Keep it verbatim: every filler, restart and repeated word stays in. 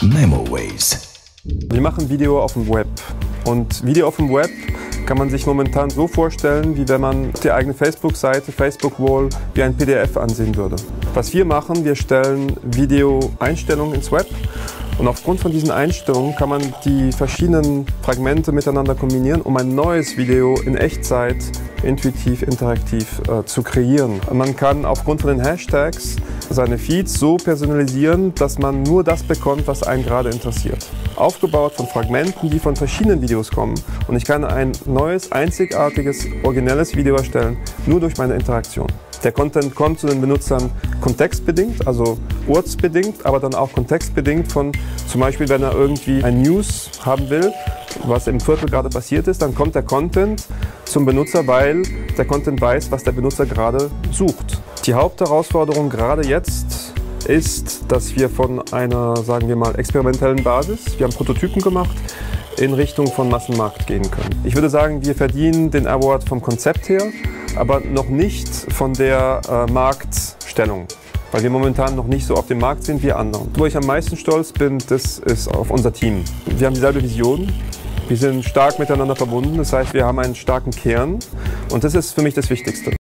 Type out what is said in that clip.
Memoways. Wir machen Video auf dem Web. Und Video auf dem Web kann man sich momentan so vorstellen, wie wenn man die eigene Facebook-Seite, Facebook-Wall, wie ein P D F ansehen würde. Was wir machen, wir stellen Video-Einstellungen ins Web. Und aufgrund von diesen Einstellungen kann man die verschiedenen Fragmente miteinander kombinieren, um ein neues Video in Echtzeit, intuitiv, interaktiv äh, zu kreieren. Und man kann aufgrund von den Hashtags seine Feeds so personalisieren, dass man nur das bekommt, was einen gerade interessiert. Aufgebaut von Fragmenten, die von verschiedenen Videos kommen. Und ich kann ein neues, einzigartiges, originelles Video erstellen, nur durch meine Interaktion. Der Content kommt zu den Benutzern kontextbedingt, also ortsbedingt, aber dann auch kontextbedingt von, zum Beispiel, wenn er irgendwie ein News haben will, was im Viertel gerade passiert ist, dann kommt der Content zum Benutzer, weil der Content weiß, was der Benutzer gerade sucht. Die Hauptherausforderung gerade jetzt ist, dass wir von einer, sagen wir mal, experimentellen Basis, wir haben Prototypen gemacht, in Richtung von Massenmarkt gehen können. Ich würde sagen, wir verdienen den Award vom Konzept her, aber noch nicht von der äh, Marktstellung, weil wir momentan noch nicht so auf dem Markt sind wie andere. Wo ich am meisten stolz bin, das ist auf unser Team. Wir haben dieselbe Vision, wir sind stark miteinander verbunden, das heißt, wir haben einen starken Kern und das ist für mich das Wichtigste.